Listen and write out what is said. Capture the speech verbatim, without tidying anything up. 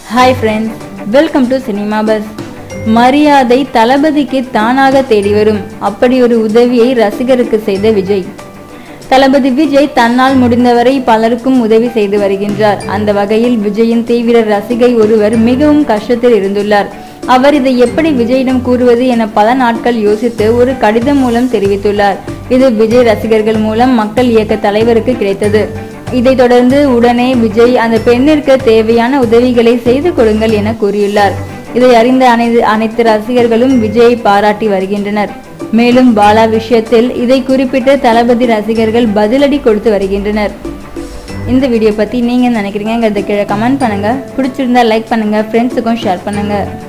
Hi friends, welcome to Cinema Bus. மரியாதை தளபதிக்கு தானாக தேடி வரும். அப்படி ஒரு உதவியை ரசிகருக்கு செய்த விஜய். தளபதி விஜய் தன்னால் முடிந்தவரை பலருக்கும் உதவி செய்து வருகின்றார். அந்த வகையில் விஜயின் தீவிர ரசிகை ஒருவர் மிகவும் கஷ்டத்தில் இருந்துள்ளார். அவர் இதை எப்படி விஜயிடம் கூறுவது என பல நாட்கள் யோசித்து ஒரு கடிதம் மூலம் தெரிவித்துள்ளார். இது விஜய் ரசிகர்கள் மூலம் மக்கள் இயக்க தலைவருக்கு கிடைத்தது. இதைத் தொடர்ந்து உடனே விஜய் அந்த பெண்ணிற்கு தேவையான உதவிகளை செய்து கொடுங்கள் என கூறியுள்ளார். இதை அறிந்த அனைத்து அனைத்து ரசிகர்களும் விஜயை பாராட்டி வருகின்றனர். மேலும் பாலா விஷயத்தில் இதை குறிப்பிட்டு தளபதி ரசிகர்கள் பதிலடி கொடுத்து வருகின்றனர். இந்த வீடியோ பத்தி நீங்க நினைக்கிறீங்க கீழே கமெண்ட் பண்ணுங்க. பிடிச்சிருந்தா லைக் பண்ணுங்க, ஃப்ரெண்ட்ஸுக்கும் ஷேர் பண்ணுங்க.